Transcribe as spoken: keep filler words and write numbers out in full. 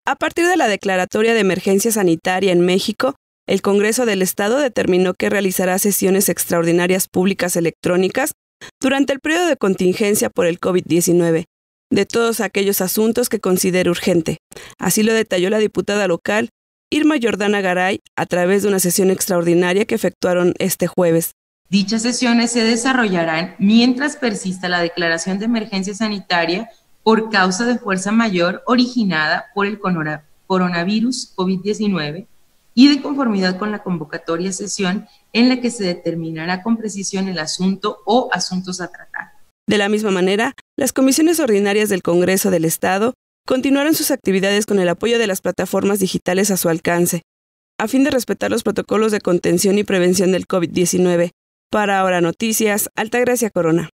A partir de la declaratoria de emergencia sanitaria en México, el Congreso del Estado determinó que realizará sesiones extraordinarias públicas electrónicas durante el periodo de contingencia por el COVID diecinueve, de todos aquellos asuntos que considere urgente. Así lo detalló la diputada local Irma Jordana Garay a través de una sesión extraordinaria que efectuaron este jueves. Dichas sesiones se desarrollarán mientras persista la declaración de emergencia sanitaria por causa de fuerza mayor originada por el coronavirus COVID diecinueve y de conformidad con la convocatoria sesión en la que se determinará con precisión el asunto o asuntos a tratar. De la misma manera, las comisiones ordinarias del Congreso del Estado continuaron sus actividades con el apoyo de las plataformas digitales a su alcance, a fin de respetar los protocolos de contención y prevención del COVID diecinueve. Para Ahora Noticias, Altagracia Corona.